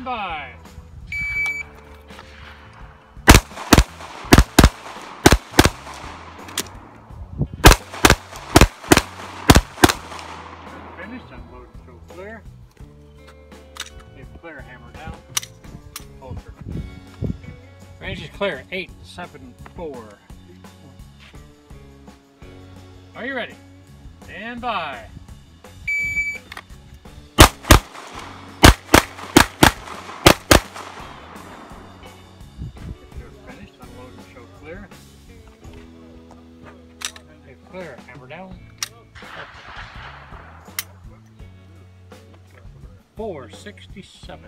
Stand by. Finished, unload, show clear. If clear, hammer down. Holster. Range is clear, 874. Are you ready? Stand by. If you're finished, unload and show clear. If clear, hammer down. 467.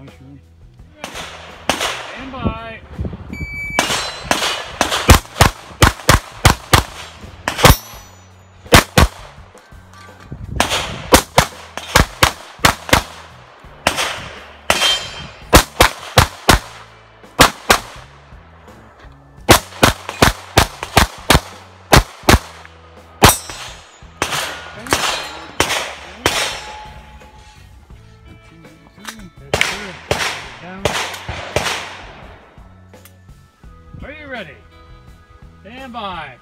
Stand by. Are you ready? Stand by.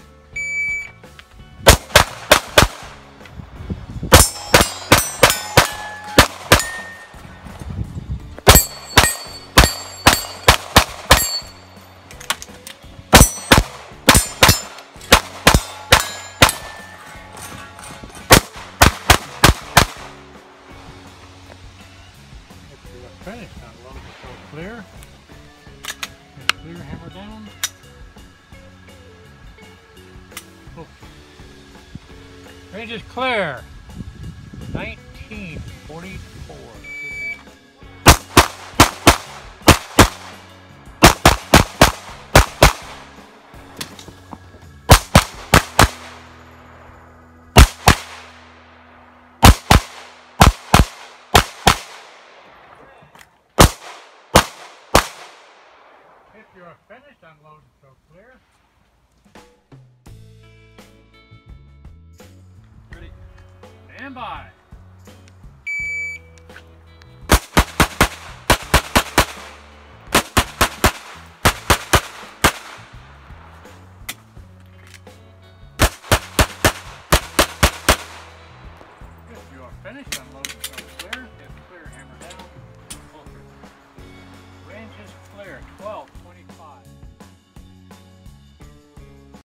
Finished. Unload the show clear. Clear, hammer down. Oh. Range is clear. 1944. If you are finished, unload and show clear. Ready? Stand by. If you are finished, unload and